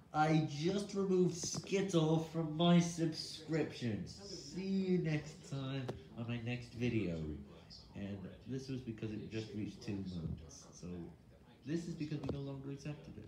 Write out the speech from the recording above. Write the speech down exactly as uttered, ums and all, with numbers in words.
I just removed Skittle from my subscriptions. See you next time on my next video. And this was because it just reached two months. So this is because we no longer accepted it.